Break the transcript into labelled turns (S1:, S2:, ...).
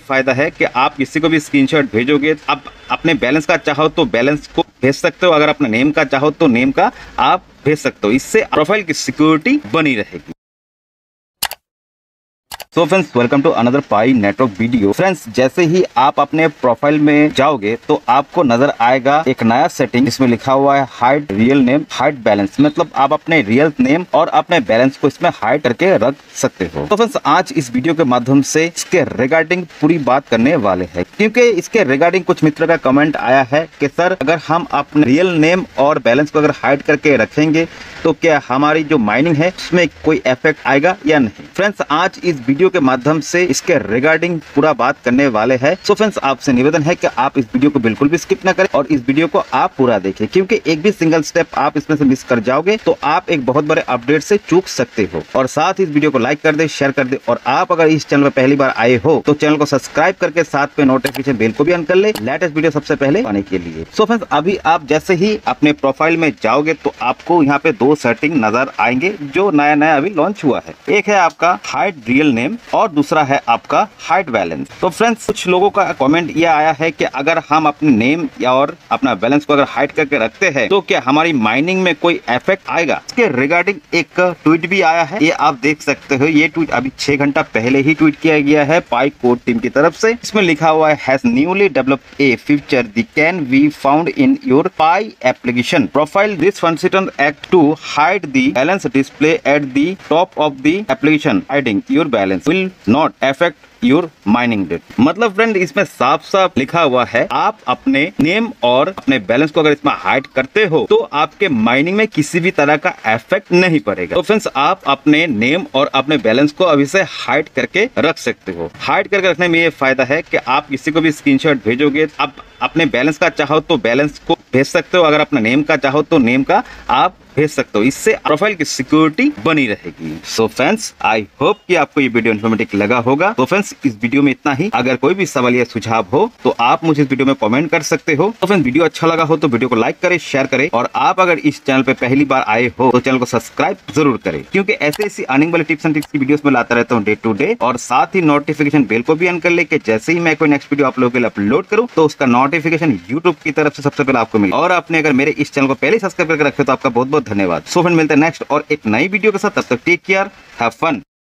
S1: फायदा है कि आप किसी को भी स्क्रीनशॉट भेजोगे, आप अपने बैलेंस का चाहो तो बैलेंस को भेज सकते हो, अगर अपना नेम का चाहो तो नेम का आप भेज सकते हो। इससे प्रोफाइल की सिक्योरिटी बनी रहेगी। So friends, welcome to another Pi network video. Friends, जैसे ही आप अपने प्रोफाइल में जाओगे तो आपको नजर आएगा एक नया सेटिंग जिसमें लिखा हुआ है hide real name hide balance. मतलब आप अपने रियल नेम और अपने बैलेंस को इसमें हाइड करके रख सकते हो। तो फ्रेंड्स, आज इस वीडियो के माध्यम से इसके रिगार्डिंग पूरी बात करने वाले हैं, क्योंकि इसके रिगार्डिंग कुछ मित्र का कमेंट आया है कि सर, अगर हम अपने रियल नेम और बैलेंस को अगर हाइड करके रखेंगे तो क्या हमारी जो माइनिंग है उसमें कोई इफेक्ट आएगा या नहीं। फ्रेंड्स, आज इस वीडियो के माध्यम से इसके रिगार्डिंग पूरा बात करने वाले हैं। सो फ्रेंड्स, आपसे निवेदन है कि आप इस वीडियो को बिल्कुल भी स्किप ना करें और इस वीडियो को आप पूरा देखें, क्योंकि एक भी सिंगल स्टेप आप इसमें से मिस कर जाओगे तो आप एक बहुत बड़े अपडेट से चूक सकते हो। और साथ ही इस वीडियो को लाइक कर दे, शेयर कर दे, और आप अगर इस चैनल पर पहली बार आए हो तो चैनल को सब्सक्राइब करके साथ में नोटिफिकेशन बेल को भी ऑन कर ले, लेटेस्ट वीडियो सबसे पहले पाने के लिए। सो फ्रेंड्स, अभी आप जैसे ही अपने प्रोफाइल में जाओगे तो आपको यहाँ पे दो सेटिंग नजर आएंगे जो नया नया अभी लॉन्च हुआ है। एक है आपका हाइड रियल नेम और दूसरा है आपका हाइड बैलेंस। तो फ्रेंड्स, कुछ लोगों का कमेंट ये आया है कि अगर हम अपने नेम या और अपना बैलेंस को अगर हाइड करके रखते हैं तो क्या हमारी माइनिंग में कोई इफेक्ट आएगा। इसके रिगार्डिंग एक ट्वीट भी आया है, ये आप देख सकते हो। ये ट्वीट अभी 6 घंटा पहले ही ट्वीट किया गया है पाई कोड टीम की तरफ से। इसमें लिखा हुआ है has newly developed a feature that can be found in your Pi application profile. This function act to hide the balance display at the top of the application. Hiding your balance will not affect your mining date. मतलब friend, इसमें साफ साफ लिखा हुआ है आप अपने name और अपने बैलेंस को अगर इसमें हाइड करते हो तो आपके माइनिंग में किसी भी तरह का इफेक्ट नहीं पड़ेगा। तो फ्रेंड्स, आप अपने नेम और अपने बैलेंस को अभी से हाइड करके रख सकते हो। हाइड करके रखने में ये फायदा है कि आप किसी को भी स्क्रीनशॉट भेजोगे, आप अपने बैलेंस का चाहो तो बैलेंस को भेज सकते हो, अगर अपना नेम का चाहो तो नेम का आप भेज सकते हो। इससे प्रोफाइल की सिक्योरिटी बनी रहेगी। सो फ्रेंड्स, आई होप कि आपको ये वीडियो इन्फॉर्मेटिव लगा होगा। तो फ्रेंड्स, इस वीडियो में इतना ही। अगर कोई भी सवाल या सुझाव हो तो आप मुझे इस वीडियो में कमेंट कर सकते हो। तो फ्रेंड्स, वीडियो अच्छा लगा हो तो वीडियो को लाइक करें, शेयर करें, और आप अगर इस चैनल पे पहली बार आए हो तो चैनल को सब्सक्राइब जरूर करें, क्योंकि ऐसी अर्निंग वाली टिप्स एंड ट्रिक्स की वीडियोस में लाता रहता हूँ डे टू डे। और साथ ही नोटिफिकेशन बेल को भी ऑन कर ले कि जैसे ही मैं कोई नेक्स्ट वीडियो आप लोगों के लिए अपलोड करूँ तो उसका नोटिफिकेशन यूट्यूब की तरफ से सबसे पहले आपको मिले। और आपने अगर मेरे इस चैनल को पहले सब्सक्राइब करके रखे तो आपका बहुत बहुत धन्यवाद। सो फ्रेंड, मिलते हैं नेक्स्ट और एक नई वीडियो के साथ। तब तक टेक केयर, हैव फन।